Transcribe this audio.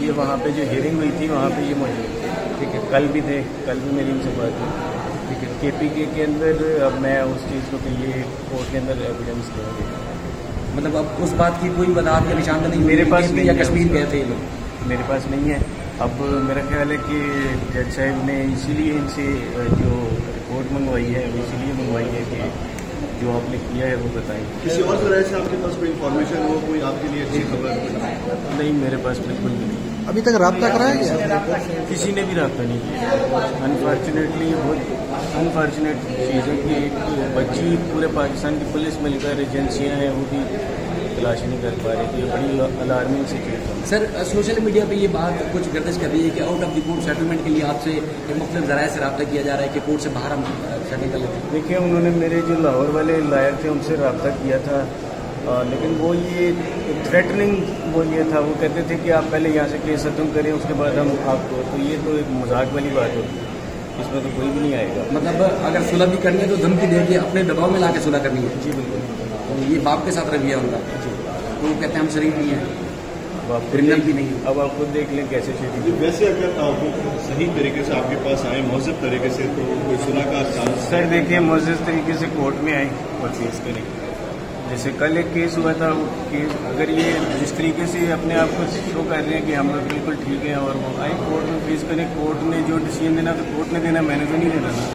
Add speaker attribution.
Speaker 1: ये वहाँ पे जो हियरिंग हुई थी वहाँ पे ये मौजूद थे। ठीक है, कल भी थे, कल भी मेरी इनसे बात हुई। ठीक है, KPK के अंदर अब मैं उस चीज़ को कि ये कोर्ट के अंदर एविडेंस दूँगी।
Speaker 2: मतलब अब उस बात की कोई वजाहत या निशान नहीं
Speaker 1: मेरे पास नहीं
Speaker 2: या
Speaker 1: है,
Speaker 2: कश्मीर गए थे ये लोग?
Speaker 1: मेरे पास नहीं है। अब मेरा ख्याल है कि जज साहब ने इसीलिए इनसे जो रिपोर्ट मंगवाई है वो इसीलिए मंगवाई है कि जो आपने किया है वो बताएं।
Speaker 3: किसी और तरह से आपके पास कोई इन्फॉर्मेशन हो, कोई आपके लिए अच्छी खबर?
Speaker 1: नहीं, मेरे पास बिल्कुल नहीं।
Speaker 4: अभी तक रब्ता कराया गया?
Speaker 1: किसी ने भी रब्ता नहीं किया। अनफॉर्चुनेटली बहुत अनफॉर्चुनेट चीज़ है कि एक बच्ची पूरे पाकिस्तान की पुलिस मिलकर एजेंसियाँ हैं वो भी तलाश नहीं कर पा रही थी। ये बड़ी alarming situation.
Speaker 2: Sir, social media पे ये बात कुछ गर्दिश कर रही है कि out of the court settlement के लिए आपसे मुख्तलिफ ज़राए से रब्ता किया जा रहा है कि कोर्ट से बाहर हम सेटल कर लेते हैं।
Speaker 1: देखिए, उन्होंने मेरे जो लाहौर वाले लायर थे उनसे रब्ता किया था, लेकिन वो ये थ्रेटनिंग वो ये था, वो कहते थे कि आप पहले यहाँ से केस खत्म करें उसके बाद हम आपको, तो ये तो एक मजाक वाली बात होगी, इसमें तो कोई भी नहीं आएगा।
Speaker 2: मतलब अगर सुलह भी करनी है तो धमकी दे के अपने दबाव में ला के सुलह करनी है?
Speaker 1: जी बिल्कुल।
Speaker 2: तो ये बाप के साथ रवैया उनका, तो वो कहते हैं हम शरीफ नहीं हैं,
Speaker 1: अब आप
Speaker 2: क्रिमिनल भी नहीं।
Speaker 1: अब आप खुद देख लें कैसे शरीफ।
Speaker 3: वैसे अगर वो सही तरीके से आपके पास आए, मौजूद तरीके से, तो कोई सुलह का चांस?
Speaker 1: सर देखिए, मुअज़्ज़ज़ तरीके से कोर्ट में आए और फेस करें। जैसे कल एक केस हुआ था, वो केस अगर ये जिस तरीके से अपने आप को शो कर रहे हैं कि हम लोग बिल्कुल ठीक हैं और वो आए कोर्ट में फेस करें, कोर्ट ने जो डिसीजन देना तो कोर्ट ने देना, मैंने तो नहीं देना।